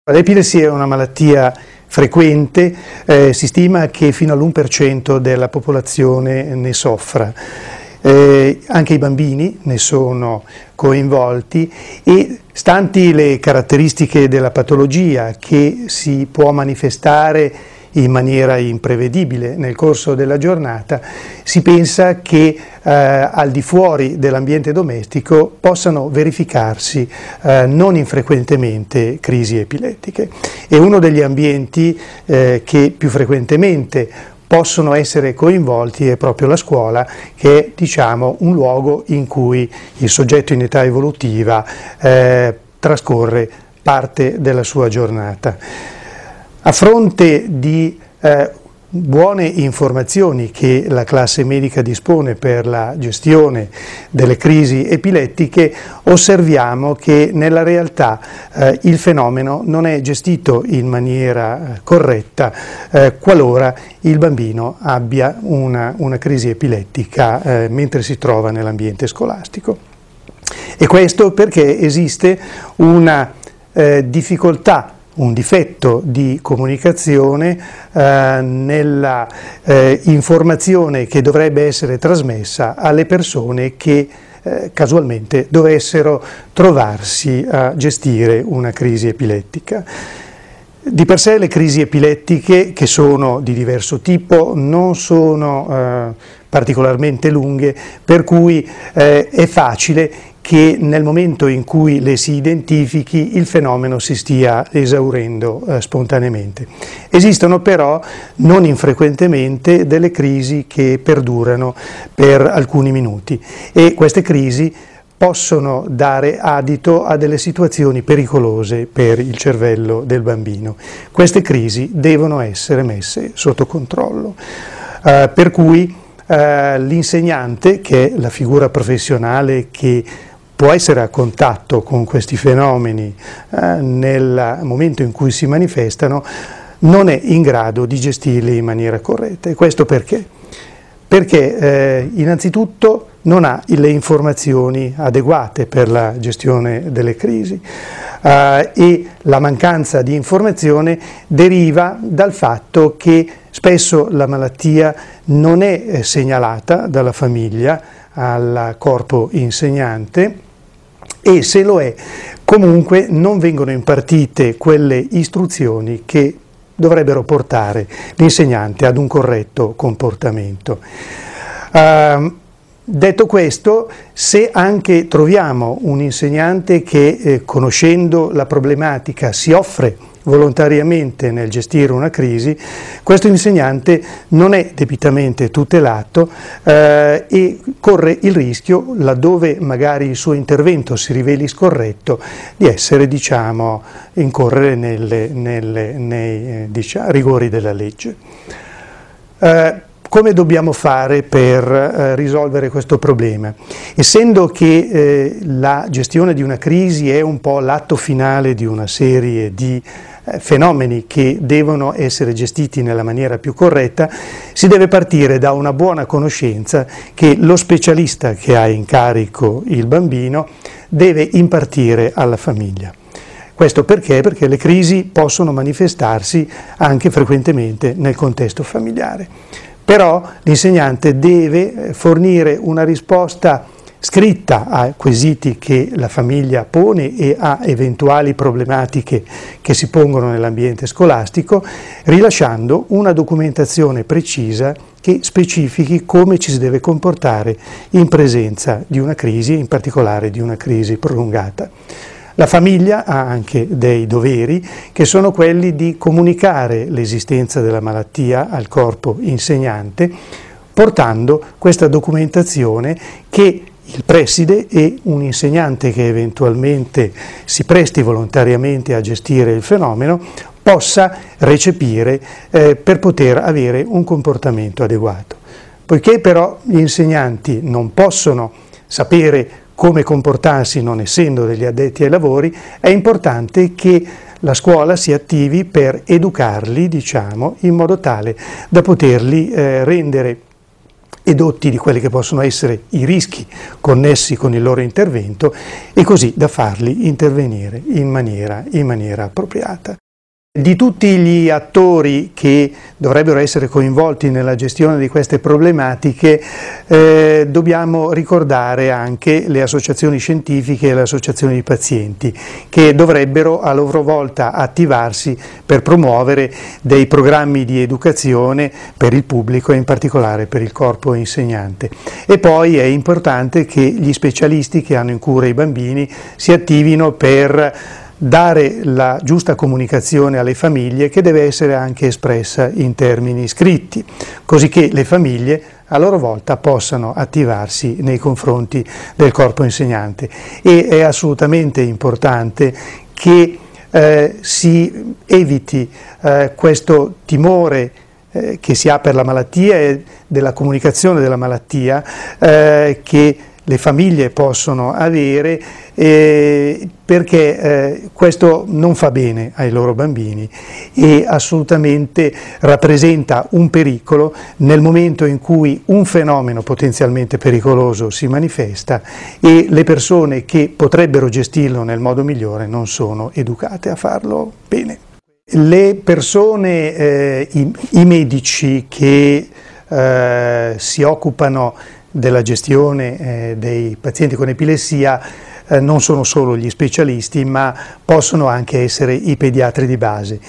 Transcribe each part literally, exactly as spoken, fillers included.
L'epilessia è una malattia frequente, eh, si stima che fino all'uno per cento della popolazione ne soffra. Eh, anche i bambini ne sono coinvolti e, stanti le caratteristiche della patologia che si può manifestare in maniera imprevedibile nel corso della giornata, si pensa che eh, al di fuori dell'ambiente domestico possano verificarsi eh, non infrequentemente crisi epilettiche. E uno degli ambienti eh, che più frequentemente possono essere coinvolti è proprio la scuola, che è, diciamo, un luogo in cui il soggetto in età evolutiva eh, trascorre parte della sua giornata. A fronte di eh, buone informazioni che la classe medica dispone per la gestione delle crisi epilettiche, osserviamo che nella realtà eh, il fenomeno non è gestito in maniera corretta eh, qualora il bambino abbia una, una crisi epilettica eh, mentre si trova nell'ambiente scolastico. E questo perché esiste una eh, difficoltà, un difetto di comunicazione eh, nella eh, informazione che dovrebbe essere trasmessa alle persone che eh, casualmente dovessero trovarsi a gestire una crisi epilettica. Di per sé le crisi epilettiche, che sono di diverso tipo, non sono eh, particolarmente lunghe, per cui eh, è facile che nel momento in cui le si identifichi il fenomeno si stia esaurendo eh, spontaneamente. Esistono però non infrequentemente delle crisi che perdurano per alcuni minuti e queste crisi possono dare adito a delle situazioni pericolose per il cervello del bambino. Queste crisi devono essere messe sotto controllo, eh, per cui eh, l'insegnante, che è la figura professionale che può essere a contatto con questi fenomeni eh, nel momento in cui si manifestano, non è in grado di gestirli in maniera corretta. E questo perché? Perché eh, innanzitutto non ha le informazioni adeguate per la gestione delle crisi eh, e la mancanza di informazione deriva dal fatto che spesso la malattia non è eh, segnalata dalla famiglia al corpo insegnante, e se lo è, comunque non vengono impartite quelle istruzioni che dovrebbero portare l'insegnante ad un corretto comportamento. Uh, detto questo, se anche troviamo un insegnante che, eh, conoscendo la problematica, si offre volontariamente nel gestire una crisi, questo insegnante non è debitamente tutelato eh, e corre il rischio, laddove magari il suo intervento si riveli scorretto, di essere, diciamo, incorrere nelle, nelle, nei eh, diciamo, rigori della legge. Eh, Come dobbiamo fare per eh, risolvere questo problema? Essendo che eh, la gestione di una crisi è un po' l'atto finale di una serie di eh, fenomeni che devono essere gestiti nella maniera più corretta, si deve partire da una buona conoscenza che lo specialista che ha in carico il bambino deve impartire alla famiglia. Questo perché? Perché le crisi possono manifestarsi anche frequentemente nel contesto familiare. Però l'insegnante deve fornire una risposta scritta a quesiti che la famiglia pone e a eventuali problematiche che si pongono nell'ambiente scolastico, rilasciando una documentazione precisa che specifichi come ci si deve comportare in presenza di una crisi, in particolare di una crisi prolungata. La famiglia ha anche dei doveri che sono quelli di comunicare l'esistenza della malattia al corpo insegnante, portando questa documentazione che il preside e un insegnante che eventualmente si presti volontariamente a gestire il fenomeno possa recepire eh, per poter avere un comportamento adeguato. Poiché però gli insegnanti non possono sapere come comportarsi non essendo degli addetti ai lavori, è importante che la scuola si attivi per educarli, diciamo, in modo tale da poterli eh, rendere edotti di quelli che possono essere i rischi connessi con il loro intervento e così da farli intervenire in maniera, in maniera appropriata. Di tutti gli attori che dovrebbero essere coinvolti nella gestione di queste problematiche eh, dobbiamo ricordare anche le associazioni scientifiche e le associazioni di pazienti che dovrebbero a loro volta attivarsi per promuovere dei programmi di educazione per il pubblico e in particolare per il corpo insegnante. E poi è importante che gli specialisti che hanno in cura i bambini si attivino per dare la giusta comunicazione alle famiglie, che deve essere anche espressa in termini scritti, così che le famiglie a loro volta possano attivarsi nei confronti del corpo insegnante. E è assolutamente importante che eh, si eviti eh, questo timore eh, che si ha per la malattia e della comunicazione della malattia eh, che le famiglie possono avere eh, perché eh, questo non fa bene ai loro bambini e assolutamente rappresenta un pericolo nel momento in cui un fenomeno potenzialmente pericoloso si manifesta e le persone che potrebbero gestirlo nel modo migliore non sono educate a farlo bene. Le persone, eh, i, i medici che eh, si occupano della gestione eh, dei pazienti con epilessia eh, non sono solo gli specialisti, ma possono anche essere i pediatri di base.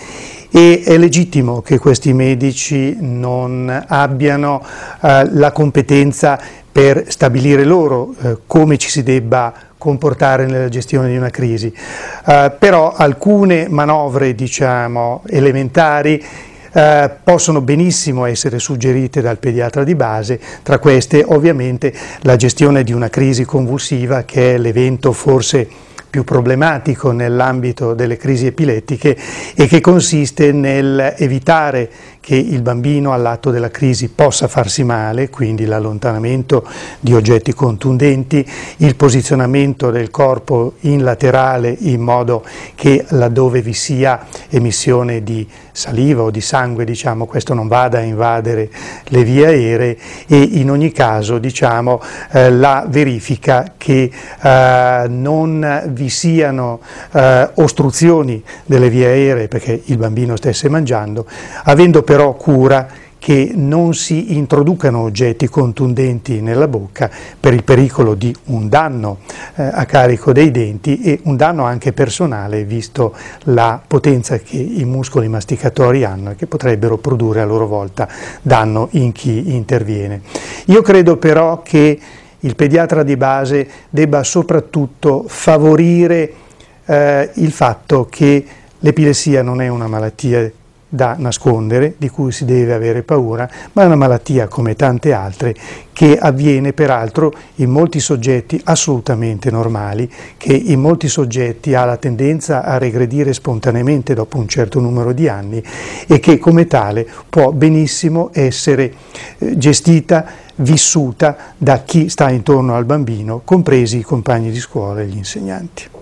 E è legittimo che questi medici non abbiano eh, la competenza per stabilire loro eh, come ci si debba comportare nella gestione di una crisi. Eh, però alcune manovre, diciamo, elementari Eh, possono benissimo essere suggerite dal pediatra di base, tra queste ovviamente la gestione di una crisi convulsiva, che è l'evento forse più problematico nell'ambito delle crisi epilettiche e che consiste nel evitare che il bambino all'atto della crisi possa farsi male, quindi l'allontanamento di oggetti contundenti, il posizionamento del corpo in laterale in modo che laddove vi sia emissione di saliva o di sangue, diciamo, questo non vada a invadere le vie aeree e in ogni caso, diciamo, eh, la verifica che eh, non vi siano eh, ostruzioni delle vie aeree perché il bambino stesse mangiando, avendo però cura che non si introducano oggetti contundenti nella bocca per il pericolo di un danno eh, a carico dei denti e un danno anche personale, visto la potenza che i muscoli masticatori hanno e che potrebbero produrre a loro volta danno in chi interviene. Io credo però che il pediatra di base debba soprattutto favorire eh, il fatto che l'epilessia non è una malattia da nascondere, di cui si deve avere paura, ma è una malattia come tante altre che avviene peraltro in molti soggetti assolutamente normali, che in molti soggetti ha la tendenza a regredire spontaneamente dopo un certo numero di anni e che come tale può benissimo essere gestita, vissuta da chi sta intorno al bambino, compresi i compagni di scuola e gli insegnanti.